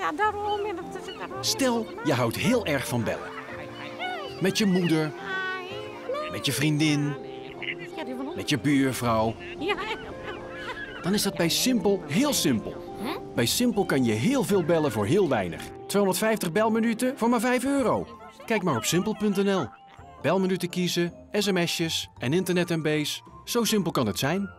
Ja, daarom. Stel, je houdt heel erg van bellen. Met je moeder, met je vriendin, met je buurvrouw. Ja. Dan is dat bij Simpel heel simpel. Bij Simpel kan je heel veel bellen voor heel weinig. 250 belminuten voor maar €5. Kijk maar op simpel.nl. Belminuten kiezen, sms'jes en internet-MB's. Zo simpel kan het zijn.